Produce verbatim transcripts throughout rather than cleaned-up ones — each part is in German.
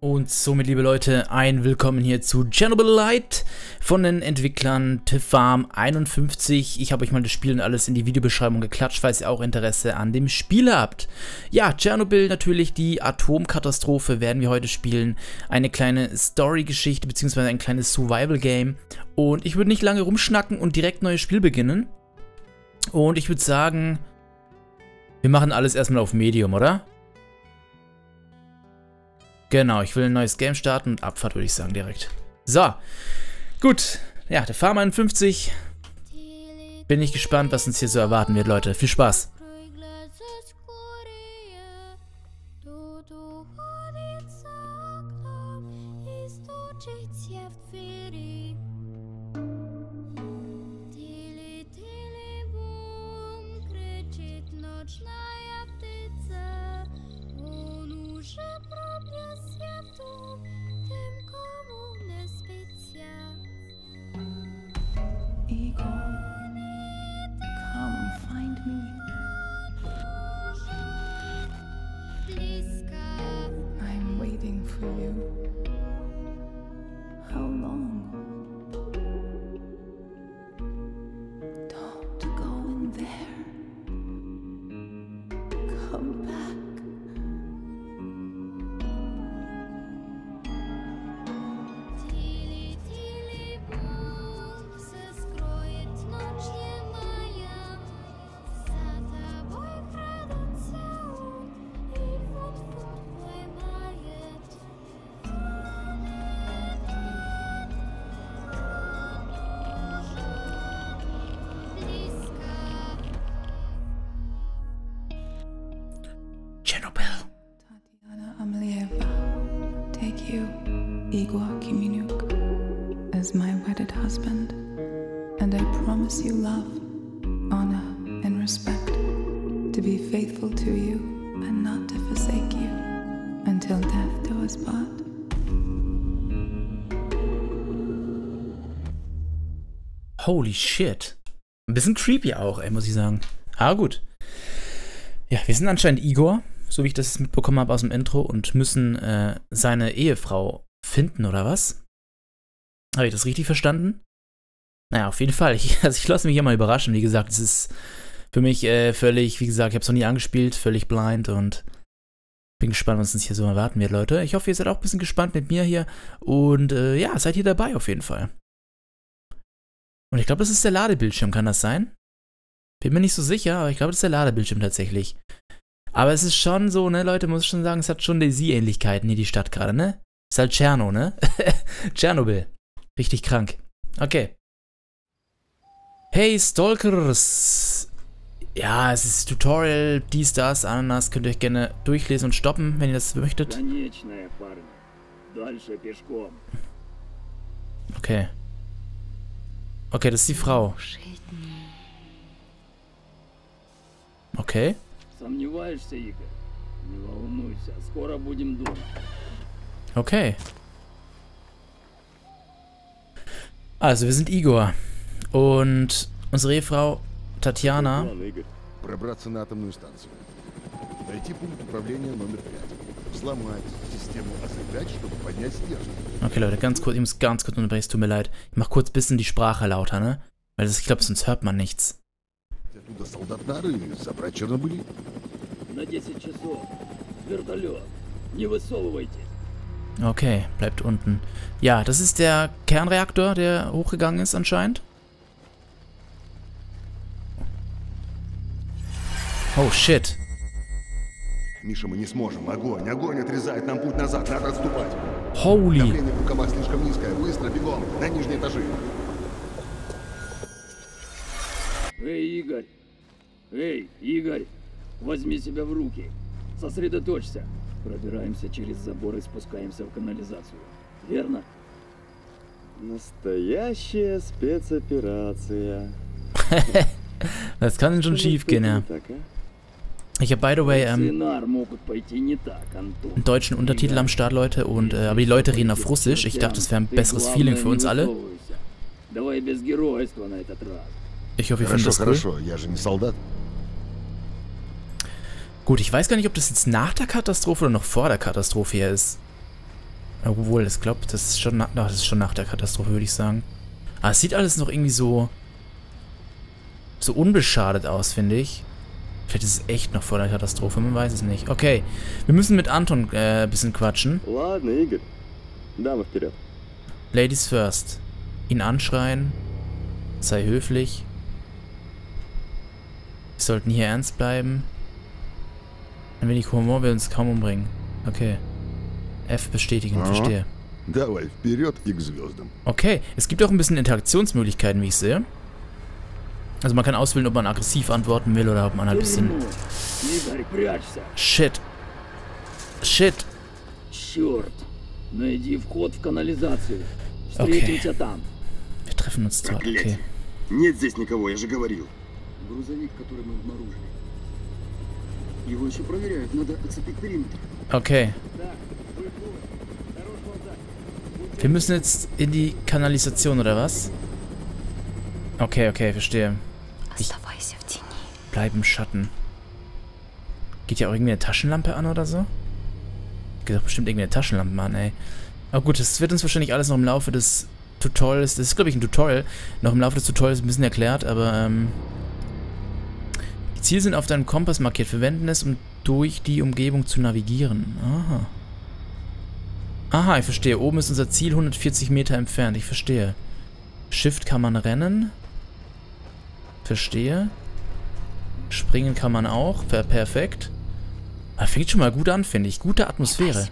Und somit, liebe Leute, ein Willkommen hier zu Chernobyl Light von den Entwicklern TFarm einundfünfzig. Ich habe euch mal das Spiel und alles in die Videobeschreibung geklatscht, falls ihr auch Interesse an dem Spiel habt. Ja, Tschernobyl natürlich, die Atomkatastrophe werden wir heute spielen. Eine kleine Story-Geschichte bzw. ein kleines Survival-Game. Und ich würde nicht lange rumschnacken und direkt neues Spiel beginnen. Und ich würde sagen, wir machen alles erstmal auf Medium, oder? Genau, ich will ein neues Game starten und Abfahrt würde ich sagen direkt. So, gut. Ja, der TFarm einundfünfzig. Bin ich gespannt, was uns hier so erwarten wird, Leute. Viel Spaß. For you. How long? Don't go in there. Come back. Tatiana Amelieva, take you, Igor Kiminuk, as my wedded husband, and I promise you love, honor, and respect, to be faithful to you and not to forsake you, until death do us part. Holy shit. Ein bisschen creepy auch, ey, muss ich sagen. Aber gut. Ja, wir sind anscheinend Igor, so wie ich das mitbekommen habe aus dem Intro, und müssen äh, seine Ehefrau finden, oder was? Habe ich das richtig verstanden? Naja, auf jeden Fall. Ich, also ich lasse mich hier mal überraschen. Wie gesagt, es ist für mich äh, völlig, wie gesagt, ich habe es noch nie angespielt, völlig blind und bin gespannt, was uns hier so erwarten wird, Leute. Ich hoffe, ihr seid auch ein bisschen gespannt mit mir hier und äh, ja, seid hier dabei auf jeden Fall. Und ich glaube, das ist der Ladebildschirm, kann das sein? Bin mir nicht so sicher, aber ich glaube, das ist der Ladebildschirm tatsächlich. Aber es ist schon so, ne, Leute, muss ich schon sagen, es hat schon Daisy-Ähnlichkeiten hier, die Stadt gerade, ne? Ist halt Tscherno, ne? Tschernobyl. Richtig krank. Okay. Hey, Stalkers. Ja, es ist Tutorial, dies, das, Ananas. Könnt ihr euch gerne durchlesen und stoppen, wenn ihr das möchtet. Okay. Okay, das ist die Frau. Okay. Okay. Also, wir sind Igor. Und unsere Ehefrau Tatjana. Okay, Leute, ganz kurz, ich muss ganz kurz unterbrechen, es tut mir leid. Ich mach kurz ein bisschen die Sprache lauter, ne? Weil das, ich glaube, sonst hört man nichts. Okay, bleibt unten. Ja, das ist der Kernreaktor, der hochgegangen ist anscheinend. Oh shit. Миша, мы не сможем. Огонь, огонь отрезает нам путь назад, надо отступать. Holy. Давление в рукавах слишком низкое. Быстро, бегом, на нижние этажи. Эй, Игорь! Эй, Игорь! Возьми себя в руки. Сосредоточься. Пробираемся через забор и спускаемся в канализацию. Верно? Настоящая спецоперация. Das kann schon schief gehen, ja. Ich habe, by the way, ähm, einen deutschen Untertitel am Start, Leute, und, äh, aber die Leute reden auf Russisch. Ich dachte, das wäre ein besseres Feeling für uns alle. Ich hoffe, ihr findet das cool. Gut, ich weiß gar nicht, ob das jetzt nach der Katastrophe oder noch vor der Katastrophe hier ist. Obwohl, ich glaube, das ist schon nach, das ist schon nach der Katastrophe, würde ich sagen. Aber es sieht alles noch irgendwie so so unbeschadet aus, finde ich. Vielleicht ist es echt noch vor der Katastrophe, man weiß es nicht. Okay, wir müssen mit Anton äh, ein bisschen quatschen. Ладно, Игорь. Дамы вперед. Ladies first. Ihn anschreien. Sei höflich. Wir sollten hier ernst bleiben. Ein wenig Humor will uns kaum umbringen. Okay. F bestätigen, Aha. verstehe. Давай вперед и к звездам. Okay, es gibt auch ein bisschen Interaktionsmöglichkeiten, wie ich sehe. Also man kann auswählen, ob man aggressiv antworten will oder ob man halt ein bisschen... Игорь, прячься! Shit. Shit. Черт! Найди вход в канализацию. Встретимся там. Wir treffen uns dort, okay. Проклятие. Нет здесь никого, я же говорил. Грузовик, который мы обнаружили. Его еще проверяют, надо оцепить периметр. Okay. Wir müssen jetzt in die Kanalisation, oder was? Okay, okay, verstehe. Ich bleib im Schatten. Geht ja auch irgendwie eine Taschenlampe an oder so? Geht doch bestimmt irgendwie eine Taschenlampe an, ey. Aber gut, das wird uns wahrscheinlich alles noch im Laufe des Tutorials, das ist glaube ich ein Tutorial, noch im Laufe des Tutorials ein bisschen erklärt, aber ähm... die Ziele sind auf deinem Kompass markiert. Verwenden es, um durch die Umgebung zu navigieren. Aha. Aha, ich verstehe. Oben ist unser Ziel hundertvierzig Meter entfernt. Ich verstehe. Shift kann man rennen. Verstehe. Springen kann man auch. Per perfekt. Aber fängt schon mal gut an, finde ich. Gute Atmosphäre.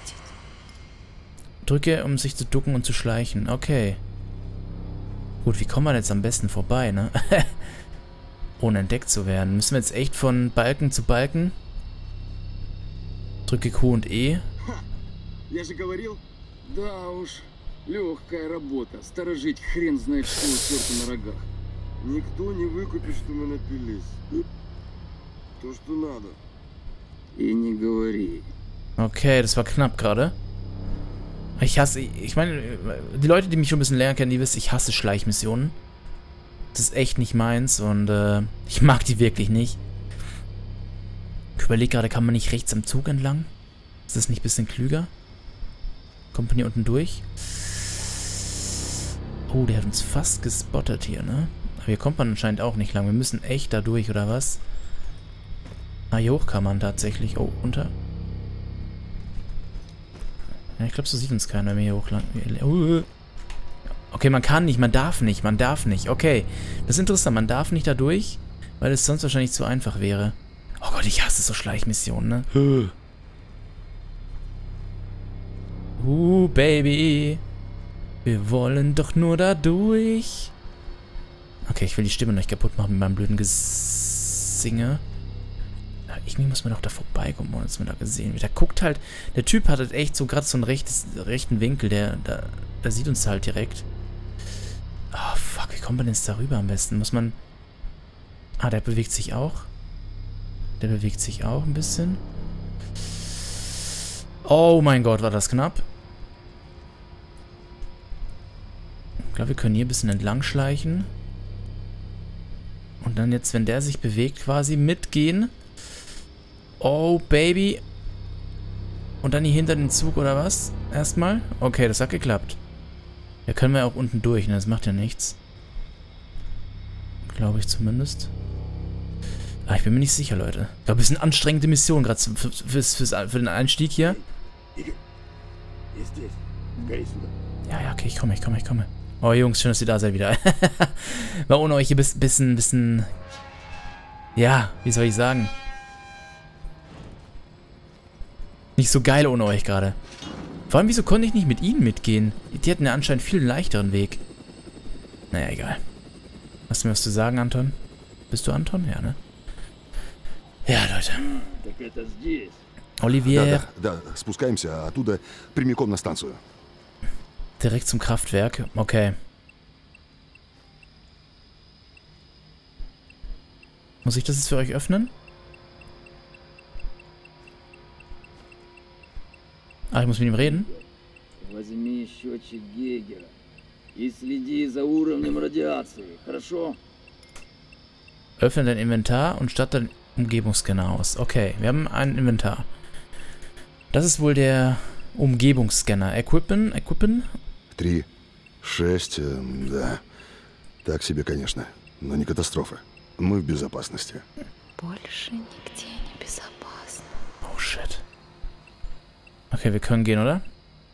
Drücke, um sich zu ducken und zu schleichen. Okay. Gut, wie kommen wir jetzt am besten vorbei, ne? Ohne entdeckt zu werden. Müssen wir jetzt echt von Balken zu Balken? Drücke Q und E. Я же говорил. Да уж, легкая работа. Сторожить хрен знает что у черта на рогах. Никто не выкупит, что мы напились. То, что надо. И не говори. Okay, das war knapp gerade. Ich hasse, ich meine, die Leute, die mich schon ein bisschen länger kennen, die wissen, ich hasse Schleichmissionen. Das ist echt nicht meins und äh, ich mag die wirklich nicht. Ich überlege gerade, kann man nicht rechts am Zug entlang? Ist das nicht ein bisschen klüger? Kommt man hier unten durch? Oh, der hat uns fast gespottet hier, ne? Aber hier kommt man anscheinend auch nicht lang. Wir müssen echt da durch, oder was? Ah, hier hoch kann man tatsächlich. Oh, runter. Ja, ich glaube, so sieht uns keiner, wenn wir hier hoch lang... Uh. Okay, man kann nicht, man darf nicht, man darf nicht. Okay, das ist interessant, man darf nicht da durch, weil es sonst wahrscheinlich zu einfach wäre. Oh Gott, ich hasse so Schleichmissionen, ne? Uh, Baby. Wir wollen doch nur da durch. Okay, ich will die Stimme nicht kaputt machen mit meinem blöden Gesinge. Ja, irgendwie muss man doch da vorbeikommen, ohne dass man da gesehen wird. Der guckt halt, der Typ hat halt echt so gerade so einen rechtes, rechten Winkel, der, der, der sieht uns halt direkt. Oh, fuck, wie kommt man denn jetzt darüber am besten? Muss man... Ah, der bewegt sich auch. Der bewegt sich auch ein bisschen. Oh mein Gott, war das knapp. Ich glaube, wir können hier ein bisschen entlang schleichen. Und dann jetzt, wenn der sich bewegt, quasi mitgehen. Oh, Baby. Und dann hier hinter den Zug, oder was? Erstmal? Okay, das hat geklappt. Ja, können wir auch unten durch, ne? Das macht ja nichts. Glaube ich zumindest. Ah, ich bin mir nicht sicher, Leute. Ich glaube, es ist eine anstrengende Mission, gerade für, für, für, für den Einstieg hier. Ja, ja, okay, ich komme, ich komme, ich komme. Oh, Jungs, schön, dass ihr da seid wieder. War ohne euch hier ein bisschen, bisschen... Ja, wie soll ich sagen? Nicht so geil ohne euch gerade. Vor allem, wieso konnte ich nicht mit ihnen mitgehen? Die hatten ja anscheinend viel leichteren Weg. Naja, egal. Hast du mir was zu sagen, Anton? Bist du Anton? Ja, ne? Ja, Leute. Olivier. Да, да, да, спускаемся оттуда прямиком на станцию. Direkt zum Kraftwerk. Okay. Muss ich das jetzt für euch öffnen? Ah, ich muss mit ihm reden. Возьми счетчик Гейгера и следи за уровнем радиации, хорошо? Öffne dein Inventar und statte deinen Umgebungsscanner aus. Okay, wir haben ein Inventar. Das ist wohl der Umgebungsscanner. Equippen, equippen. Три, шесть, э, да. Так себе, конечно. Но не катастрофа. Мы в безопасности. Больше нигде не безопасно. Oh shit. Okay, wir können gehen, oder?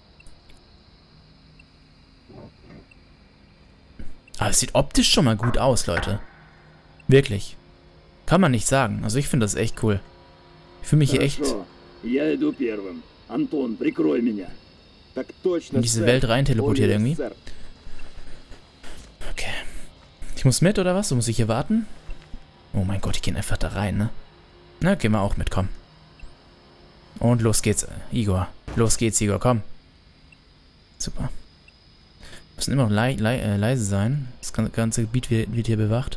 Aber es sieht optisch schon mal gut aus, Leute. Wirklich. Kann man nicht sagen. Also ich finde das echt cool. Ich fühle mich hier echt Хорошо. Я иду первым. Антон, прикрой меня. Так точно, in diese сэр. Welt rein teleportiert О, yes, irgendwie. сэр. Okay. Ich muss mit, oder was? So muss ich hier warten? Oh mein Gott, ich gehe einfach da rein, ne? Na, gehen wir auch mit, komm. Und los geht's, Igor. Los geht's, Igor, komm. Super. Müssen immer noch lei lei äh, leise sein. Das ganze Gebiet wird, wird hier bewacht.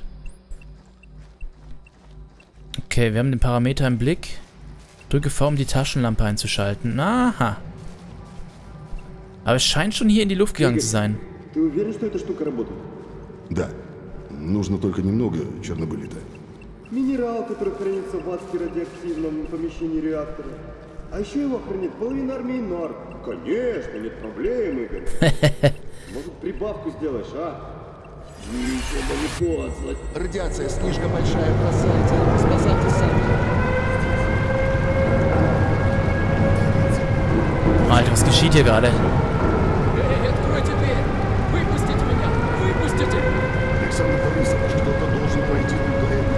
Okay, wir haben den Parameter im Blick. Drücke V, um die Taschenlampe einzuschalten. Aha. Aber es scheint schon hier in die Luft gegangen zu sein. Ты уверен, что эта штука работает? Да. Нужно только немного чернобылита. Минерал, который хранится в адски радиоактивном помещении реактора. А еще его хранит половина армии Норд. Конечно, нет проблем, Игорь. Может, прибавку сделаешь, а? Еще далеко от зло... Радиация слишком большая, бросайте. Спасайте сами. Alter, was geschieht hier gerade? Эй, откройте дверь! Выпустите меня! Выпустите! Александр Борисович, кто-то должен пройти туда и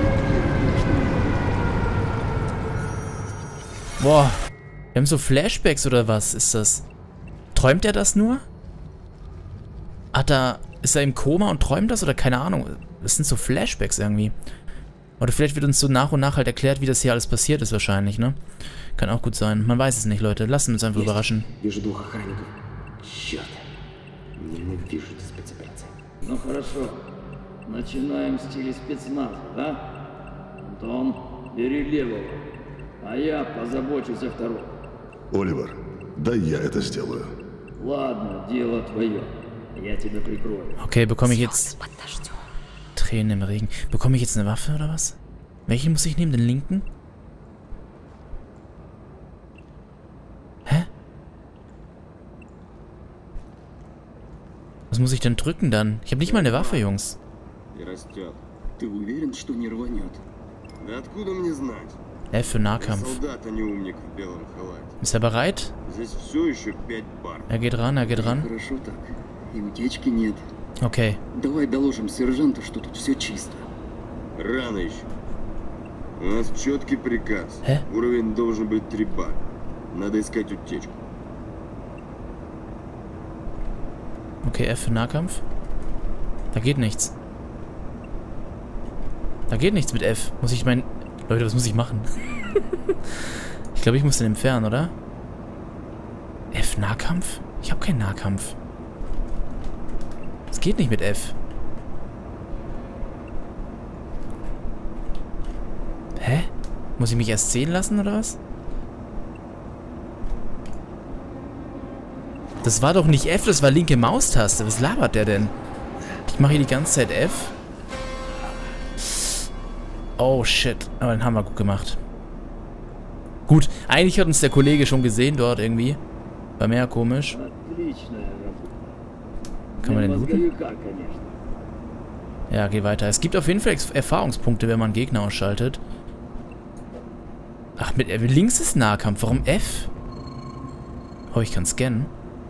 Boah. Wir haben so Flashbacks oder was ist das? Träumt er das nur? Hat er... Ist er im Koma und träumt das oder keine Ahnung? Das sind so Flashbacks irgendwie. Oder vielleicht wird uns so nach und nach halt erklärt, wie das hier alles passiert ist wahrscheinlich, ne? Kann auch gut sein. Man weiß es nicht, Leute. Lassen uns einfach überraschen. Вижу двух охранников. Черт. Ненавижу эти спецоперации. Ну хорошо. Начинаем в стиле спецназа, да? Антон, бери левого. А я позабочусь о втором. Оливер, дай я это сделаю. Ладно, дело твое. Я тебя прикрою. Okay, bekomme ich jetzt... Под дождем. Tränen im Regen. Bekomme ich jetzt eine Waffe oder was? Welchen muss ich nehmen? Den linken? Hä? Was muss ich denn drücken dann? Ich habe nicht mal eine Waffe, Jungs. И растет. Ты уверен, что не рванет? Да откуда мне знать? F für Я Nahkampf. солдат, а не умник в белом халате. Ist er bereit? Здесь все еще пять бар. Er geht ran, er geht ran. Хорошо так. И утечки нет. Okay. Давай доложим сержанту, что тут все чисто. Рано еще. У нас четкий приказ. Э? Уровень должен быть три бар. Надо искать утечку. Okay, F für Nahkampf. Da geht nichts. Da geht nichts mit F. Muss ich mein... Leute, was muss ich machen? Ich glaube, ich muss den entfernen, oder? F Nahkampf? Ich habe keinen Nahkampf. Das geht nicht mit F. Hä? Muss ich mich erst sehen lassen, oder was? Das war doch nicht F, das war linke Maustaste. Was labert der denn? Ich mache hier die ganze Zeit F. Oh, shit. Aber den haben wir gut gemacht. Gut, eigentlich hat uns der Kollege schon gesehen dort irgendwie. War mehr komisch. Отличная работа. Kann man Для den looten? мозговика, конечно. Ja, geh weiter. Es gibt auf jeden Fall Ex- Erfahrungspunkte, wenn man Gegner ausschaltet. Ach, mit mit links ist Nahkampf. Warum F? Oh, ich kann scannen.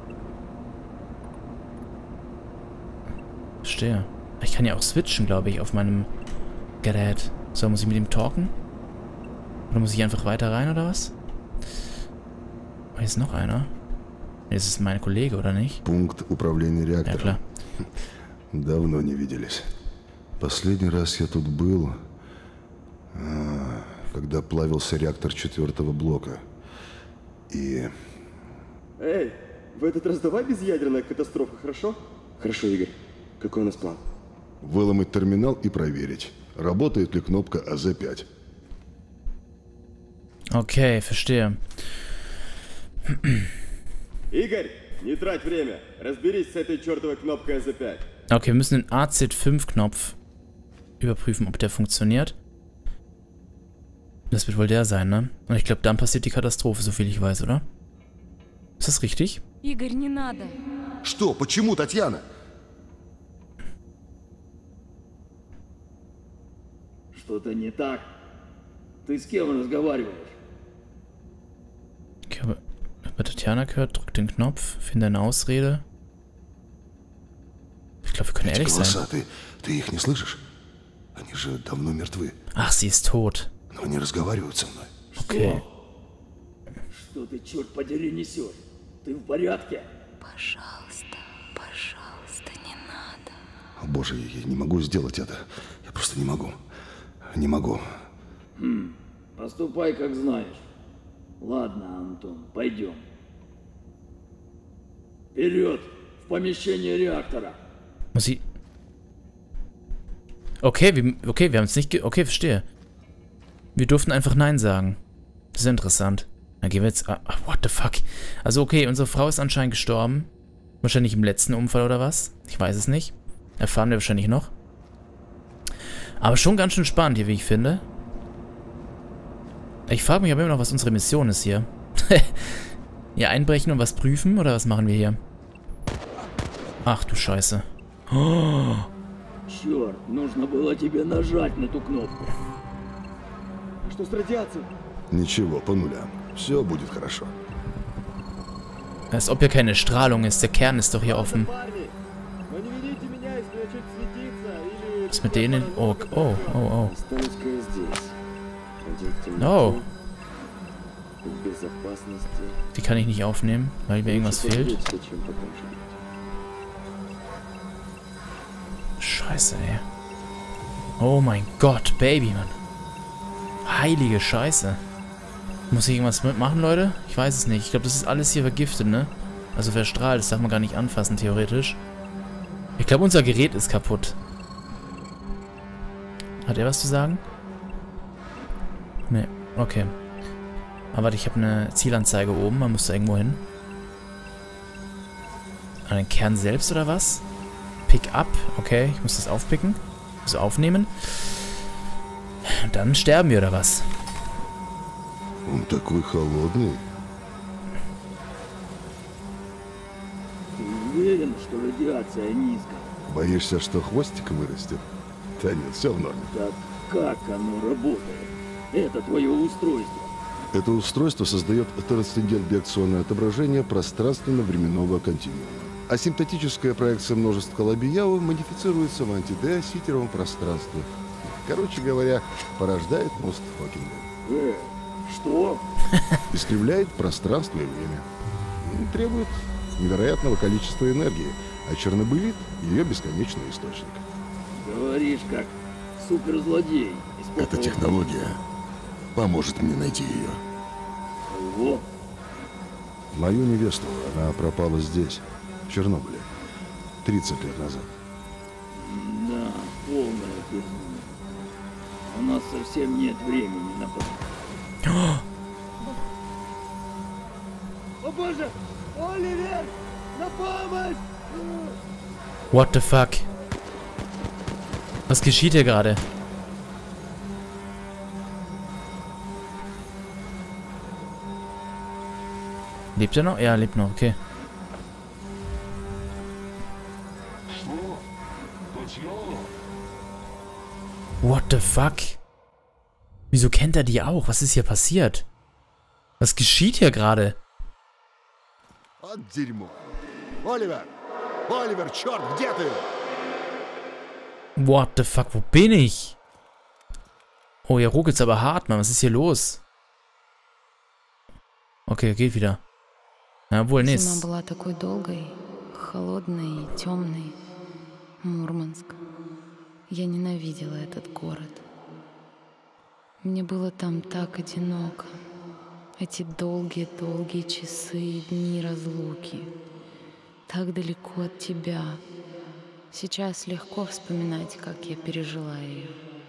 Verstehe. Ich kann ja auch switchen, glaube ich, auf meinem Gerät. So, muss ich mit ihm talken? Oder muss ich einfach weiter rein, oder was? Oh, hier ist noch einer. Nee, das ist mein Kollege, oder nicht? Пункт управления Ja, реактором. klar. Давно не виделись. Последний раз я тут был, а, когда плавился реактор четвертого блока. И Эй, в этот раз давай без ядерная катастрофа, хорошо? Хорошо, Игорь. Какой у нас план? выломать терминал и проверить, работает ли кнопка А З пять. Okay, verstehe. Игорь, не трать время. Разберись с этой чертовой кнопкой А З пять. Okay, wir müssen den A Z fünf Knopf überprüfen, ob der funktioniert. Das wird wohl der sein, ne? Und ich glaube, dann passiert die Katastrophe, so viel ich weiß, oder? Ist das richtig? Игорь, не надо. Что? Почему, Татьяна? Что-то не так. Ты с кем разговариваешь? Ich habe bei Tatjana gehört, drück den Knopf, finde eine Ausrede. Ich glaube, wir können ehrlich Голоса, sein. ты, ты их не слышишь? Они же давно мертвы. Ach, sie ist tot. Но они разговаривают со мной. Okay. Что ты, черт подери, несешь? Ты в порядке? Пожалуйста, пожалуйста, не надо. О, боже, я не могу сделать это. Я просто не могу. Не могу. Хм, поступай, как знаешь. Ладно, Антон, пойдем. Вперед, в помещение реактора. Muss sie... Okay, wir, okay, wir haben es nicht... Ge okay, verstehe. Wir durften einfach Nein sagen. Das ist interessant. Dann gehen wir jetzt... Ah, what the fuck? Also okay, unsere Frau ist anscheinend gestorben. Wahrscheinlich im letzten Unfall oder was? Ich weiß es nicht. Erfahren wir wahrscheinlich noch. Aber schon ganz schön spannend hier, wie ich finde. Ich frage mich aber immer noch, was unsere Mission ist hier. Hier einbrechen und was prüfen? Oder was machen wir hier? Ach du Scheiße. Oh. Черт, нужно было тебе нажать на ту кнопку. Что с радиацией? Ничего, по нулям. Все будет хорошо. Als ob hier keine Strahlung ist. Der Kern ist doch hier offen. Парни, но не ведите меня, если начнет светиться, или... Was mit denen? Oh, oh, oh, Останусь-ка я здесь. Один в темноте, oh. Oh. в безопасности. Die kann ich nicht aufnehmen, weil mir irgendwas Лучше fehlt. пожалеть, чем потом жалеть. Scheiße, ey. Oh mein Gott, Baby, Mann. Heilige Scheiße. Muss ich irgendwas mitmachen, Leute? Ich weiß es nicht. Ich glaube, das ist alles hier vergiftet, ne? Also verstrahlt. Das darf man gar nicht anfassen, theoretisch. Ich glaube, unser Gerät ist kaputt. Hat er was zu sagen? Ne, okay. Aber warte, ich habe eine Zielanzeige oben. Man muss da irgendwo hin. An den Kern selbst, oder was? Pick up. Okay, ich muss das aufpicken. Also aufnehmen. Und dann sterben wir, oder was? Он такой холодный. Ты уверен, что радиация низкая? Боишься, что хвостик вырастет? Да нет, все в норме. Так как оно работает? Это твое устройство. Это устройство создает трансцендент-биакционное отображение пространственно-временного континуума. Асимптотическая проекция множества Лабияу модифицируется в антидеоситеровом пространстве. Короче говоря, порождает мост Хокинга. Э, что? Искривляет пространство и время. Требует невероятного количества энергии, а чернобылит ее бесконечный источник. Говоришь, как суперзлодей. из Эта попового- технология поможет мне найти ее. Ого, Мою невесту, она пропала здесь, в Чернобыле, тридцать лет назад. да, полная безумие. У нас совсем нет времени на подобное. О боже! Оливер! На помощь! What the fuck? Was geschieht hier gerade? Lebt er noch? Ja, er lebt noch, okay. What the fuck? Wieso kennt er die auch? Was ist hier passiert? Was geschieht hier gerade? От дерьмо. Оливер! Оливер, черт, где ты? What the fuck, wo bin ich? Oh, hier ruckelt's aber hart, Mann. Was ist hier los? Okay, geht wieder. Ja, wohl Зима nicht. была такой долгой, холодной и темной. Мурманск. Я ненавидела этот город. Мне было там так одиноко. Эти долгие-долгие часы и дни разлуки. Так далеко от тебя. Сейчас легко вспоминать, как я пережила ее.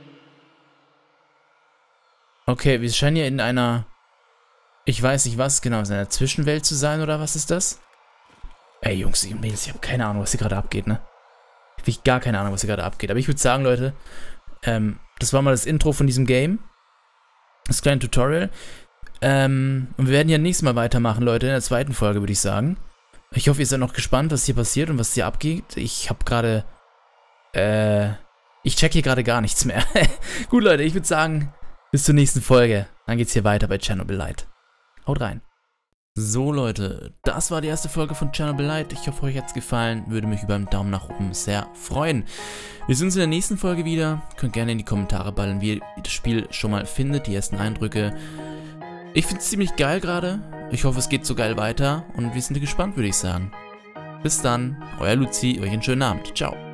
Okay, wir scheinen hier in einer... Ich weiß nicht was genau, in einer Zwischenwelt zu sein, oder was ist das? Ey, Jungs und Mädels, ich habe keine Ahnung, was hier gerade abgeht, ne? Ich habe gar keine Ahnung, was hier gerade abgeht. Aber ich würde sagen, Leute, ähm, das war mal das Intro von diesem Game. Das kleine Tutorial. Ähm, und wir werden ja nächstes Mal weitermachen, Leute, in der zweiten Folge, würde ich sagen. Ich hoffe, ihr seid noch gespannt, was hier passiert und was hier abgeht. Ich habe gerade, äh, ich check hier gerade gar nichts mehr. Gut, Leute, ich würde sagen, bis zur nächsten Folge. Dann geht's hier weiter bei Chernobyl Light. Haut rein. So, Leute, das war die erste Folge von Chernobyl Light. Ich hoffe, euch hat's gefallen. Würde mich über einen Daumen nach oben sehr freuen. Wir sehen uns in der nächsten Folge wieder. Könnt gerne in die Kommentare ballern, wie ihr das Spiel schon mal findet, die ersten Eindrücke. Ich finde es ziemlich geil gerade. Ich hoffe, es geht so geil weiter. Und wir sind gespannt, würde ich sagen. Bis dann, euer Luzi, euch einen schönen Abend. Ciao.